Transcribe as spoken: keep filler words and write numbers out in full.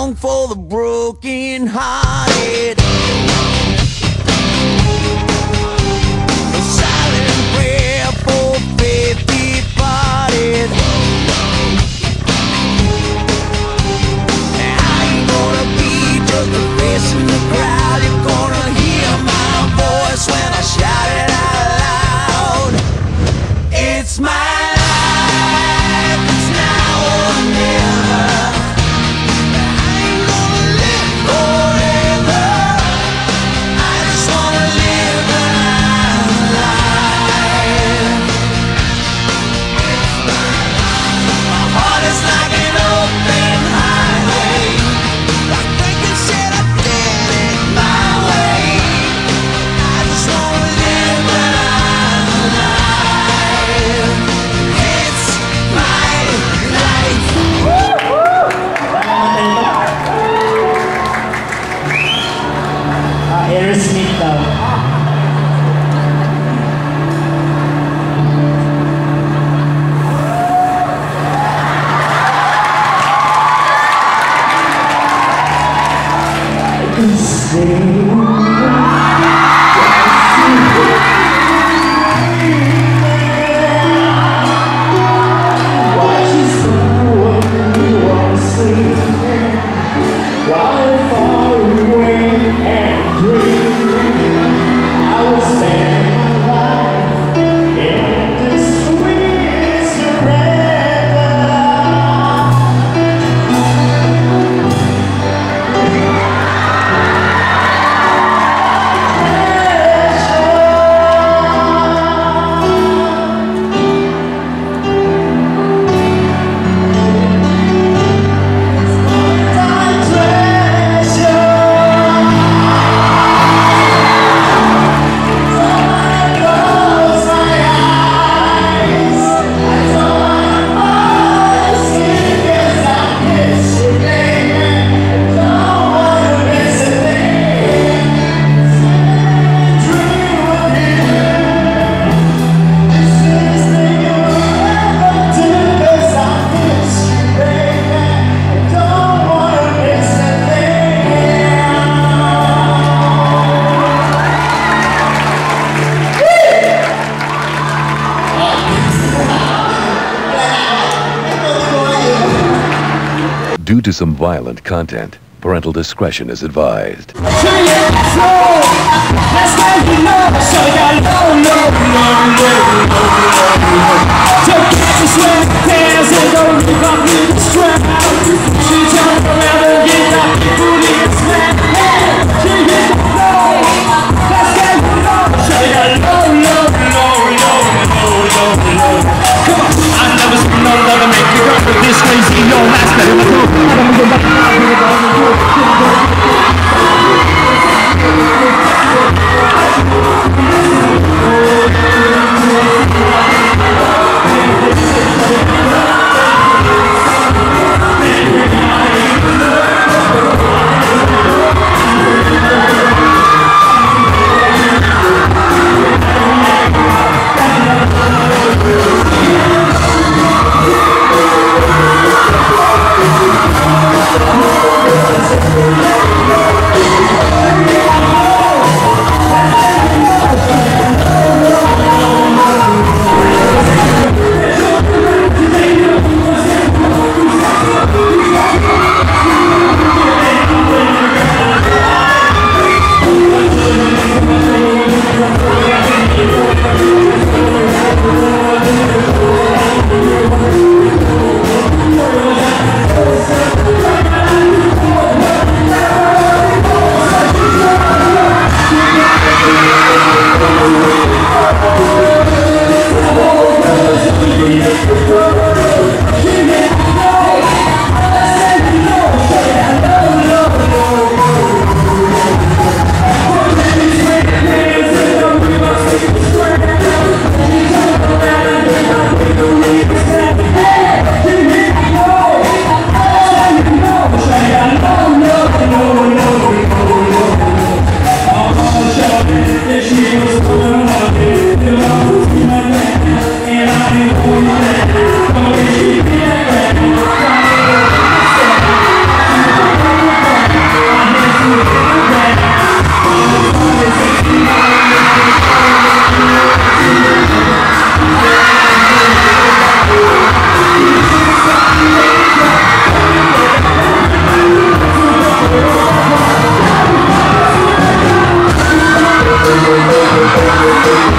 song for the broken hearted. A silent prayer for faith departed. I ain't gonna be just a face in the crowd. You're gonna hear my voice when I shout it out loud. It's my life, it's now or never. I ain't gonna live forever. I just wanna live my life. My heart is like an open highway. Like breaking shit, I did it my way. I just wanna live my life. It's my life. Ah, Aerosmith daw. Due to some violent content, parental discretion is advised. This crazy, no, that's better. Bye.